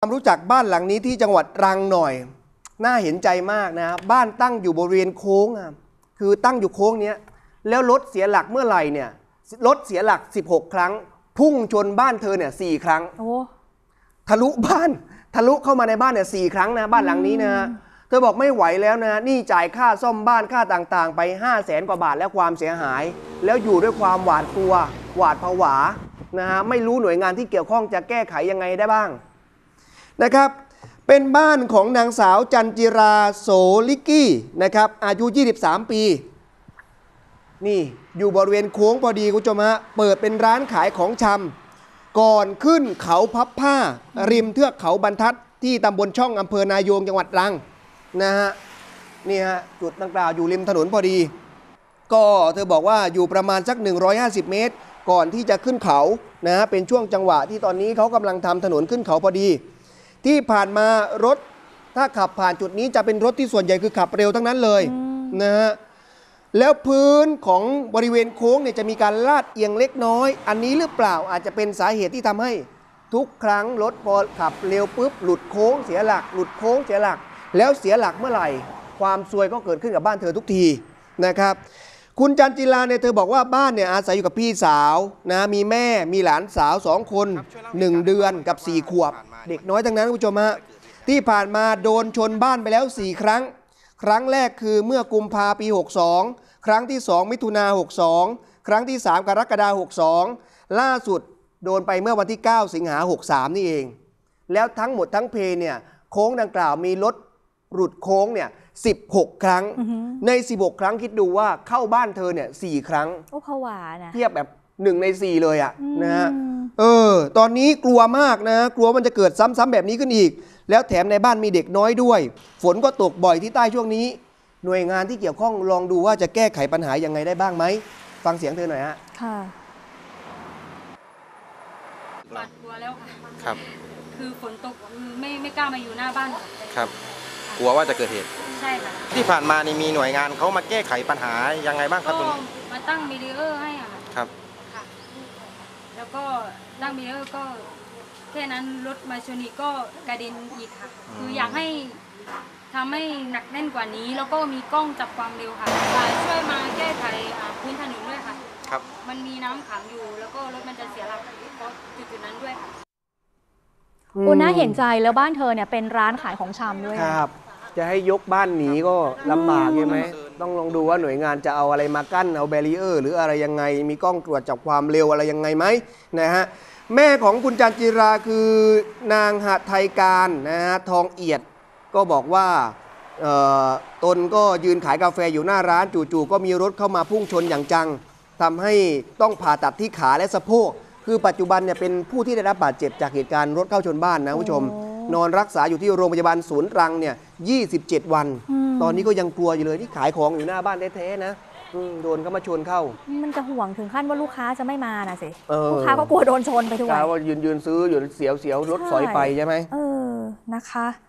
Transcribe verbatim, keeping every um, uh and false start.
รู้จักบ้านหลังนี้ที่จังหวัดตรังหน่อยน่าเห็นใจมากนะบ้านตั้งอยู่บริเวณโค้งอ่ะคือตั้งอยู่โค้งเนี้ยแล้วรถเสียหลักเมื่อไหร่เนี่ยรถเสียหลักสิบหกครั้งพุ่งชนบ้านเธอเนี่ยสี่ครั้งโอ้ทะลุบ้านทะลุเข้ามาในบ้านเนี่ยสี่ครั้งนะบ้านหลังนี้นะเธอบอกไม่ไหวแล้วนะนี่จ่ายค่าซ่อมบ้านค่าต่างๆไปห้าแสนกว่าบาทแล้วความเสียหายแล้วอยู่ด้วยความหวาดกลัวหวาดผวานะฮะไม่รู้หน่วยงานที่เกี่ยวข้องจะแก้ไขยังไงได้บ้างนะครับเป็นบ้านของนางสาวจันจิราโสลิกี้นะครับอายุยี่สิบสามปีนี่อยู่บริเวณโค้งพอดีคุณผู้ชมฮะเปิดเป็นร้านขายของชำก่อนขึ้นเขาพับผ้าริมเทือกเขาบรรทัดที่ตำบลช่องอำเภอนายงจังหวัดตรังนะฮะนี่ฮะจุดดังกล่าวอยู่ริมถนนพอดีก็เธอบอกว่าอยู่ประมาณสักหนึ่งร้อยห้าสิบเมตรก่อนที่จะขึ้นเขานะฮะเป็นช่วงจังหวะที่ตอนนี้เขากำลังทำถนนขึ้นเขาพอดีที่ผ่านมารถถ้าขับผ่านจุดนี้จะเป็นรถที่ส่วนใหญ่คือขับเร็วทั้งนั้นเลยนะฮะแล้วพื้นของบริเวณโค้งเนี่ยจะมีการลาดเอียงเล็กน้อยอันนี้หรือเปล่าอาจจะเป็นสาเหตุที่ทำให้ทุกครั้งรถพอขับเร็วปุ๊บหลุดโค้งเสียหลักหลุดโค้งเสียหลักแล้วเสียหลักเมื่อไหร่ความซวยก็เกิดขึ้นกับบ้านเธอทุกทีนะครับคุณจันจิราเนี่ยเธอบอกว่าบ้านเนี่ยอาศัยอยู่กับพี่สาวนะมีแม่มีหลานสาวสองคนหนึ่งเดือนกับสี่ขวบเด็กน้อยทั้งนั้นคุณผู้ชมฮะที่ผ่านมาโดนชนบ้านไปแล้วสี่ครั้งครั้งแรกคือเมื่อกุมภาปีหกสองครั้งที่สองมิถุนาหกสองครั้งที่สามกรกฎาคมหกสองล่าสุดโดนไปเมื่อวันที่เก้าสิงหาคมหกสามนี่เองแล้วทั้งหมดทั้งเพเนี่ยโค้งดังกล่าวมีรถหลุดโค้งเนี่ยสิบหกครั้งในสิบหกครั้งคิดดูว่าเข้าบ้านเธอเนี่ยสี่ครั้งโอ้ผวานะเทียบแบบหนึ่งในสี่เลยอะนะฮะเออตอนนี้กลัวมากนะกลัวมันจะเกิดซ้ำๆแบบนี้ขึ้นอีกแล้วแถมในบ้านมีเด็กน้อยด้วยฝนก็ตกบ่อยที่ใต้ช่วงนี้หน่วยงานที่เกี่ยวข้องลองดูว่าจะแก้ไขปัญหายังไงได้บ้างไหมฟังเสียงเธอหน่อยฮะค่ะหวาดกลัวแล้วค่ะครับคือฝนตกไม่ไม่กล้ามาอยู่หน้าบ้านครับกลัวว่าจะเกิดเหตุใช่ค่ะที่ผ่านมานี่มีหน่วยงานเขามาแก้ไขปัญหายังไงบ้างครับก็ตรงนี้มาตั้งมิเรอร์ให้อ่ะครับค่ะแล้วก็ตั้งมิเรอร์ก็แค่นั้นรถมาชนอีกก็กระเด็นอีกค่ะคืออยากให้ทำให้หนักแน่นกว่านี้แล้วก็มีกล้องจับความเร็วค่ะช่วยมาแก้ไขพื้นถนนด้วยค่ะครับมันมีน้ำขังอยู่แล้วก็รถมันจะเสียหลักเพราะจุดๆนั้นด้วยค่ะคุณน่าเห็นใจแล้วบ้านเธอเนี่ยเป็นร้านขายของชำด้วยครับจะให้ยกบ้านหนีก็ลำบากใช่ไหมต้องลองดูว่าหน่วยงานจะเอาอะไรมากั้นเอาแบรีเออร์หรืออะไรยังไงมีกล้องตรวจจับความเร็วอะไรยังไงไหมนะฮะแม่ของคุณจันจิราคือนางหไทยการนะฮะทองเอียดก็บอกว่าตนก็ยืนขายกาแฟอยู่หน้าร้านจู่ๆก็มีรถเข้ามาพุ่งชนอย่างจังทำให้ต้องผ่าตัดที่ขาและสะโพกคือปัจจุบันเนี่ยเป็นผู้ที่ได้รับบาดเจ็บจากเหตุการณ์รถเข้าชนบ้านนะคุณผู้ชมนอนรักษาอยู่ที่โรงพยาบาลศูนย์ตรังเนี่ยยี่สิบเจ็ดวันตอนนี้ก็ยังกลัวอยู่เลยที่ขายของอยู่หน้าบ้านแท้ๆนะโดนเขามาชนเข้ามันจะห่วงถึงขั้นว่าลูกค้าจะไม่มานะสิลูกค้าก็กลัวโดนชนไปด้วยว่ายืนยืนซื้ออยู่เสียวเสียวรถสอยไปใช่ไหมเออนะคะ